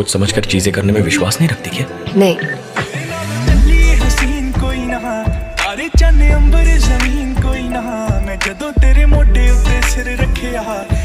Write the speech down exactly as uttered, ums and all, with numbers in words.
सोच समझकर चीजें करने में विश्वास नहीं रखती क्या? नहीं। हसीन कोई नहा तारे चन्ने अंबर जमीन कोई नहा मैं जदों तेरे मोटे उत्ते सिर रखे